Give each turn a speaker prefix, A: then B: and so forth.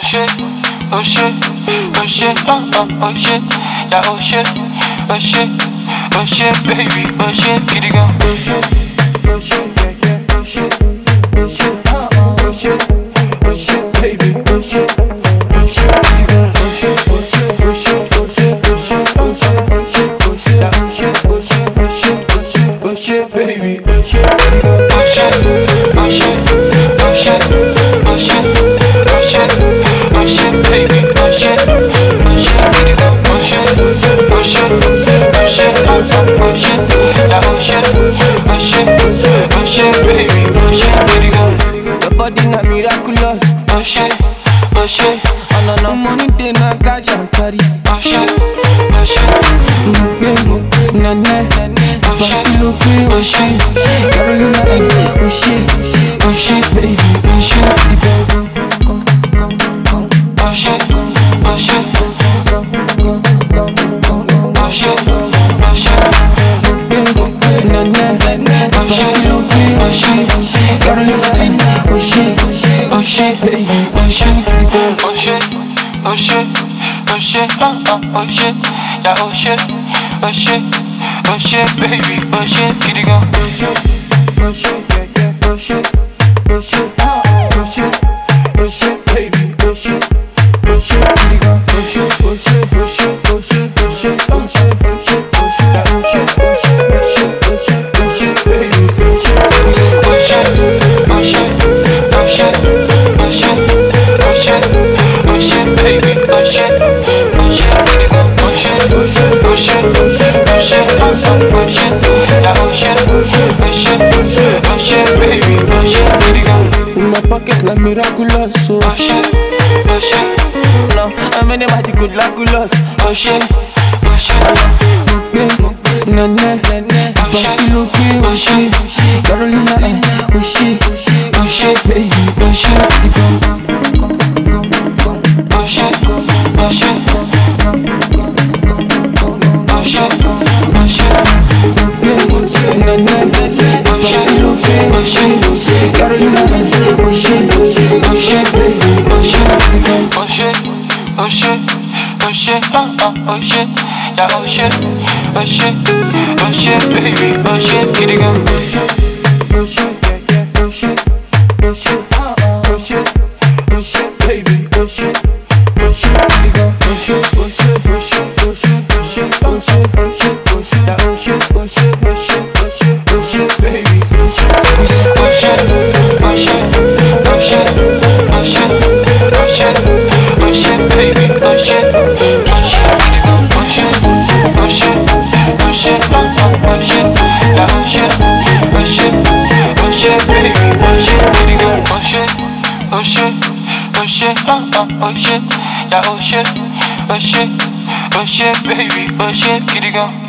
A: Oshe, Oshe, Oshe, Oshe, yeah Oshe, Oshe, Oshe, baby, Oshe, kitty go. Oshe, Oshe, yeah yeah, Oshe, Oshe, Oshe, Oshe, baby, Oshe, Oshe, kitty go. Oshe, Oshe, Oshe, Oshe, Oshe, Oshe, Oshe, Oshe, yeah Oshe, Oshe, Oshe, Oshe, Oshe, baby, Oshe, kitty go. Oshe, Oshe, Oshe, Oshe, Oshe, Oshe, baby, Oshe, Oshe, kitty go. Oshe, Oshe, Oshe, Oshe, yeah Oshe, Oshe, Oshe, baby, Oshe, kitty go. Your body na miraculous. Oshe, Oshe, no no money dey na cash and carry. Oshe, Oshe, na na, Oshe, Oshe, Carolina, Oshe, Oshe, baby, Oshe, kitty go. Oshe, Oshe, Oshe, Oshe, na na, Oshe, Oshe, Carolina, Oshe, Oshe, baby, Oshe, Oshe, Oshe, Oshe, Oshe, yeah Oshe, Oshe, Oshe, baby, Oshe, kitty go. Oshe, Oshe, yeah yeah, Oshe, Oshe, Oshe, Oshe, baby, Oshe, Oshe, kitty go. Oshe, Oshe, Oshe, Oshe, Oshe, Oshe, Oshe, Oshe, yeah Oshe, Oshe, Oshe, Oshe, Oshe, baby, Oshe, kitty go. Oshe, Oshe, Oshe, Oshe, Oshe, Oshe, baby, Oshe, Oshe, kitty go. Oshe, Oshe, Oshe, Oshe, Oshe, Oshe, yeah Oshe, Oshe, Oshe, Oshe, baby, Oshe, kitty go. My pocket like miraculous, so Oshe, Oshe, no, I'm anybody good like us. Oshe, Oshe, na na, Oshe, Oshe, Carolina, Oshe, Oshe, baby, Oshe, Oshe, Oshe, Oshe, Oshe, na na, Oshe, Oshe, Carolina, Oshe, Oshe, baby, Oshe, Oshe, Oshe, Oshe, Oshe, yeah Oshe, Oshe, Oshe, baby, Oshe, kitty go. Oshe, Oshe, yeah yeah, Oshe, Oshe, Oshe, Oshe, baby, Oshe, Oshe, kitty go. Oshe, Oshe, Oshe, Oshe, Oshe, Oshe, Oshe, Oshe, yeah Oshe, Oshe, Oshe, Oshe, Oshe, baby, Oshe, kitty go. Oshe, Oshe, Oshe, Oshe, Oshe, Oshe, baby, Oshe, Oshe, kitty go. Oshe, Oshe, Oshe, Oshe, yeah Oshe, Oshe, Oshe, baby, Oshe, kitty go. Oshe, Oshe, Oshe, Oshe, yeah Oshe, Oshe, Oshe, baby, Oshe, kitty go.